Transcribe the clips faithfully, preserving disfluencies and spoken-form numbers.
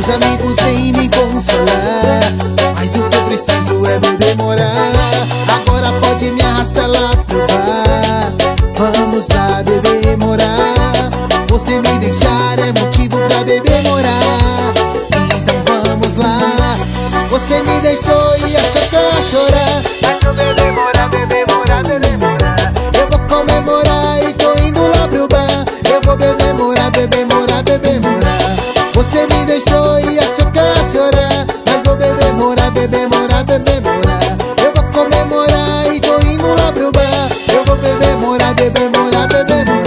Meus amigos vêm me consolar, mas o que eu preciso é beber morar. Agora pode me arrastar lá pro bar, vamos lá beber morar. Você me deixar é motivo pra beber morar, então vamos lá. Você me deixou e achou que eu ia chorar, mas eu beber morar, beber morar, beber morar. Eu vou comemorar e tô indo lá pro bar. Eu vou beber morar, beber morar, beber morar. Você me deixou e achou que eu ia chorar, mas vou beber morar, beber morar, beber morar. Eu vou comemorar e tô indo lá pro bar. Eu vou beber morar, beber morar, beber morar.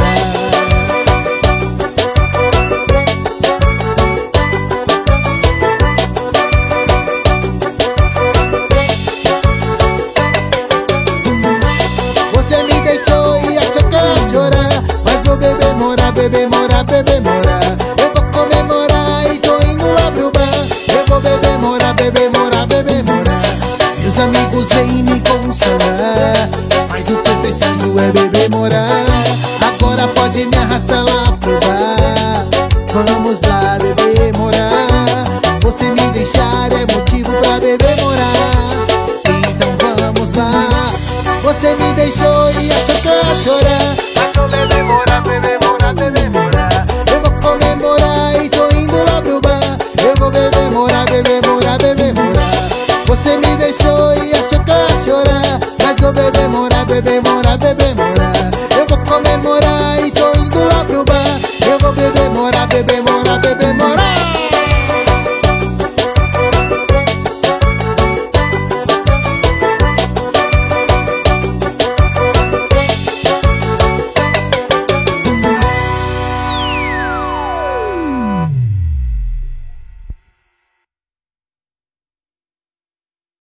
Você me deixou e achou que eu ia chorar, mas vou beber morar, beber morar, beber morar. Eu vou comemorar e tô indo lá pro bar. Eu vou beber morar, beber morar, beber morar. Meus amigos vêm me consolar, mas o que eu preciso é beber morar. Agora pode me arrastar lá pro bar, vamos lá beber morar. Você me deixar é motivo pra beber morar, então vamos lá. Você me deixou e achou que eu ia chorar, mas vou beber morar, beber morar, beber morar. Eu vou comemorar e tô indo lá pro bar. Eu vou beber morar, beber morar, beber morar. Você me deixou e achou que eu ia chorar, mas vou beber morar, beber morar, beber